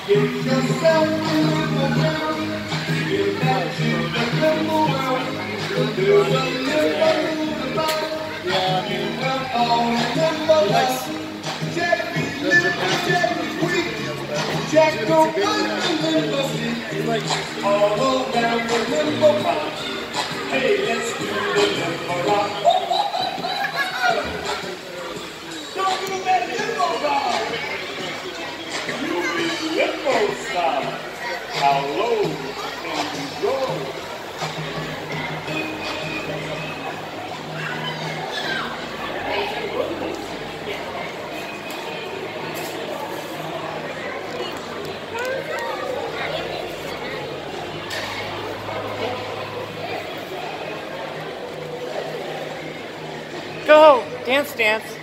Get yourself in the ground. Get back to the limbo world. There's a limbo about. We're all limbo about. Jack be limbo, Jack be weak. Jack don't like the limbo seat. All around the limbo rock. Hey, let's do the limbo rock. Don't do that limbo rock. You be limbo style. How low can you go? Go! Dance, dance.